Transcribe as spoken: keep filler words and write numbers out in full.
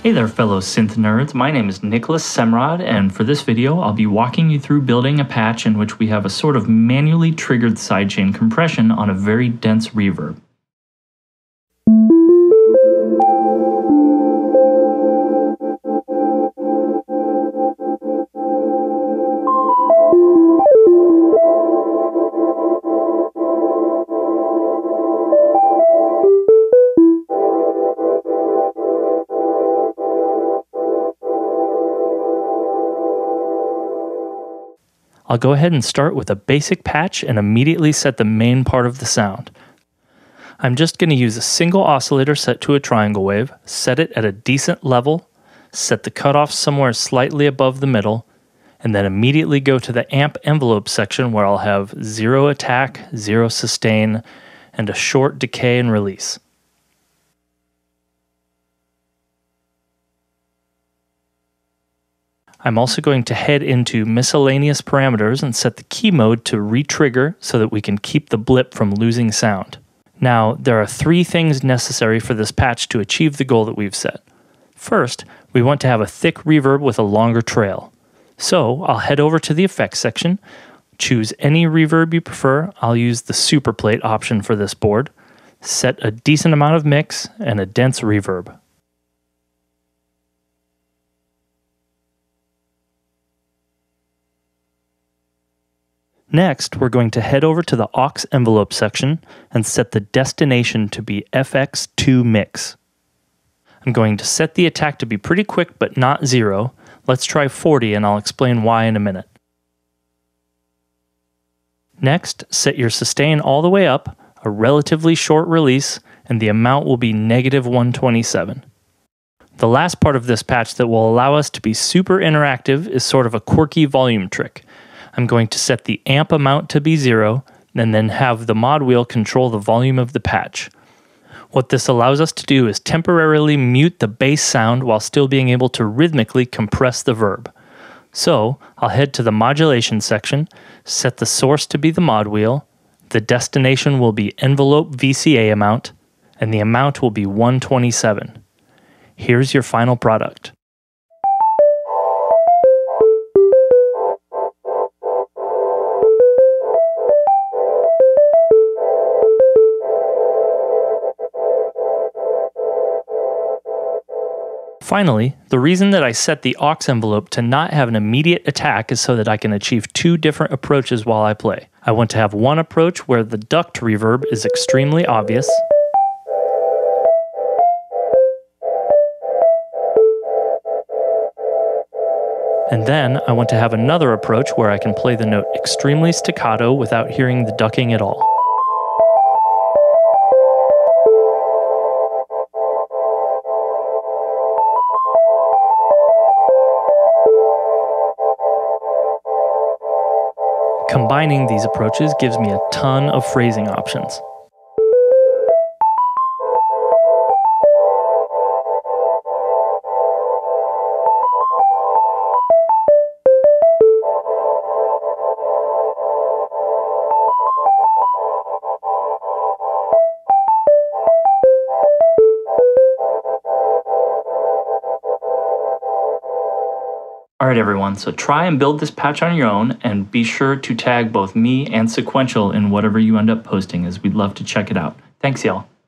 Hey there fellow synth nerds, my name is Nicholas Semrod, and for this video I'll be walking you through building a patch in which we have a sort of manually triggered sidechain compression on a very dense reverb. I'll go ahead and start with a basic patch and immediately set the main part of the sound. I'm just going to use a single oscillator set to a triangle wave, set it at a decent level, set the cutoff somewhere slightly above the middle, and then immediately go to the amp envelope section where I'll have zero attack, zero sustain, and a short decay and release. I'm also going to head into miscellaneous parameters and set the key mode to re-trigger so that we can keep the blip from losing sound. Now, there are three things necessary for this patch to achieve the goal that we've set. First, we want to have a thick reverb with a longer trail. So, I'll head over to the effects section, choose any reverb you prefer. I'll use the superplate option for this board, set a decent amount of mix and a dense reverb. Next, we're going to head over to the aux envelope section and set the destination to be F X two mix. I'm going to set the attack to be pretty quick but not zero. Let's try forty and I'll explain why in a minute. Next, set your sustain all the way up, a relatively short release, and the amount will be negative one twenty-seven. The last part of this patch that will allow us to be super interactive is sort of a quirky volume trick. I'm going to set the amp amount to be zero, and then have the mod wheel control the volume of the patch. What this allows us to do is temporarily mute the bass sound while still being able to rhythmically compress the verb. So, I'll head to the modulation section, set the source to be the mod wheel, the destination will be envelope V C A amount, and the amount will be one twenty-seven. Here's your final product. Finally, the reason that I set the aux envelope to not have an immediate attack is so that I can achieve two different approaches while I play. I want to have one approach where the duct reverb is extremely obvious, and then I want to have another approach where I can play the note extremely staccato without hearing the ducking at all. Combining these approaches gives me a ton of phrasing options. Alright everyone, so try and build this patch on your own, and be sure to tag both me and Sequential in whatever you end up posting, as we'd love to check it out. Thanks y'all.